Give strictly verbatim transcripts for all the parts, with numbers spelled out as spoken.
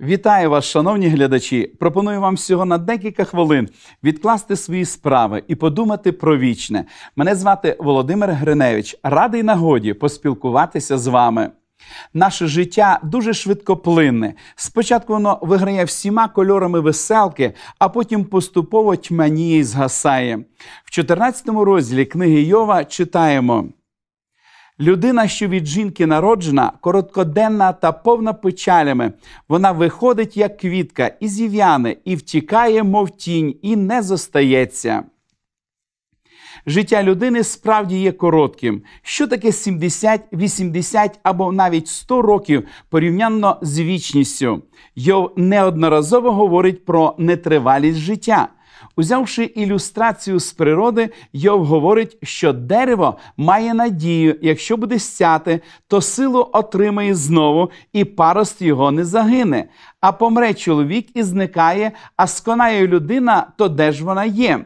Вітаю вас, шановні глядачі! Пропоную вам всього на декілька хвилин відкласти свої справи і подумати про вічне. Мене звати Володимир Гриневич. Радий нагоді поспілкуватися з вами. Наше життя дуже швидкоплинне. Спочатку воно виграє всіма кольорами веселки, а потім поступово тьмяніє і згасає. В чотирнадцятому розділі книги Йова читаємо: «Людина, що від жінки народжена, короткоденна та повна печалями. Вона виходить, як квітка, і зів'яне, і втікає, мов тінь, і не зостається». Життя людини справді є коротким. Що таке сімдесят, вісімдесят або навіть сто років порівняно з вічністю? Йов неодноразово говорить про нетривалість життя. Узявши ілюстрацію з природи, Йов говорить, що дерево має надію, якщо буде стяте, то силу отримає знову, і парост його не загине. А помре чоловік і зникає, а сконає людина, то де ж вона є?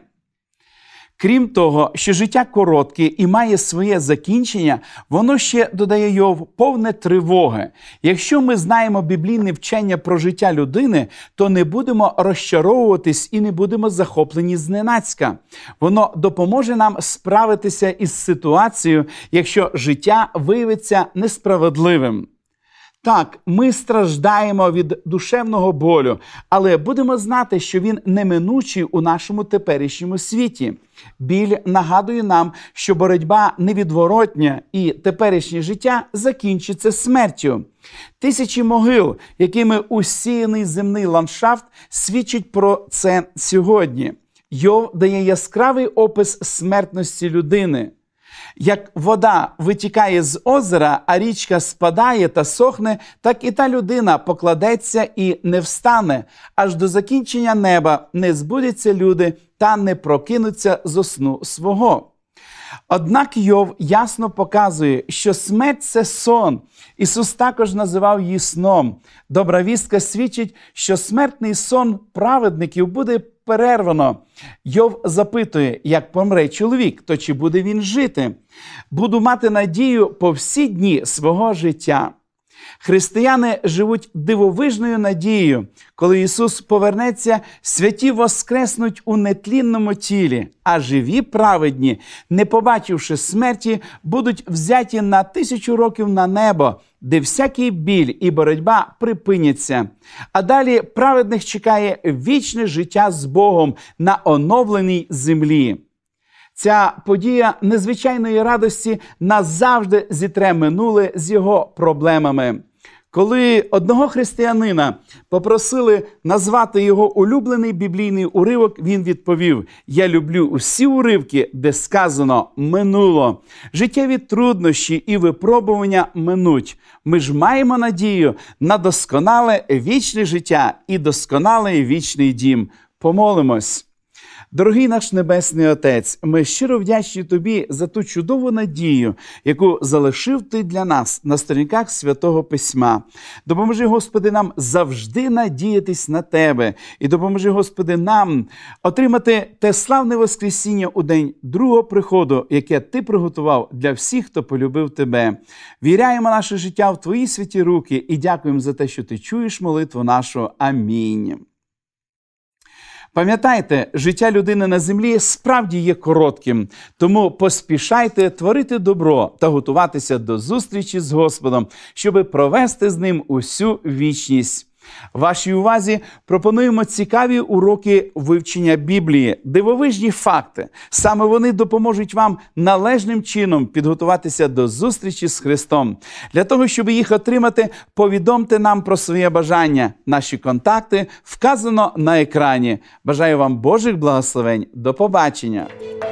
Крім того, що життя коротке і має своє закінчення, воно ще, додає Йов, повне тривоги. Якщо ми знаємо біблійне вчення про життя людини, то не будемо розчаровуватись і не будемо захоплені зненацька. Воно допоможе нам справитися із ситуацією, якщо життя виявиться несправедливим. Так, ми страждаємо від душевного болю, але будемо знати, що він неминучий у нашому теперішньому світі. Біль нагадує нам, що боротьба невідворотня і теперішнє життя закінчиться смертю. Тисячі могил, якими усіяний земний ландшафт, свідчать про це сьогодні. Йов дає яскравий опис смертності людини. Як вода витікає з озера, а річка спадає та сохне, так і та людина покладеться і не встане. Аж до закінчення неба не збудяться люди та не прокинуться зо сну свого. Однак Йов ясно показує, що смерть – це сон. Ісус також називав її сном. Добра вістка свідчить, що смертний сон праведників буде перервано. Йов запитує, як помре чоловік, то чи буде він жити? Буду мати надію по всі дні свого життя. Християни живуть дивовижною надією. Коли Ісус повернеться, святі воскреснуть у нетлінному тілі, а живі праведні, не побачивши смерті, будуть взяті на тисячу років на небо, де всякий біль і боротьба припиняться. А далі праведних чекає вічне життя з Богом на оновленій землі. Ця подія незвичайної радості назавжди зітре минуле з його проблемами. Коли одного християнина попросили назвати його улюблений біблійний уривок, він відповів: «Я люблю усі уривки, де сказано «минуло». Життєві труднощі і випробування минуть. Ми ж маємо надію на досконале вічне життя і досконалий вічний дім». Помолимось. Дорогий наш Небесний Отець, ми щиро вдячні Тобі за ту чудову надію, яку залишив Ти для нас на сторінках Святого Письма. Допоможи, Господи, нам завжди надіятись на Тебе. І допоможи, Господи, нам отримати те славне воскресіння у день другого приходу, яке Ти приготував для всіх, хто полюбив Тебе. Віряємо наше життя в Твої святі руки і дякуємо за те, що Ти чуєш молитву нашу. Амінь. Пам'ятайте, життя людини на землі справді є коротким, тому поспішайте творити добро та готуватися до зустрічі з Господом, щоб провести з Ним усю вічність. Вашій увазі пропонуємо цікаві уроки вивчення Біблії, дивовижні факти. Саме вони допоможуть вам належним чином підготуватися до зустрічі з Христом. Для того, щоб їх отримати, повідомте нам про своє бажання. Наші контакти вказано на екрані. Бажаю вам Божих благословень. До побачення!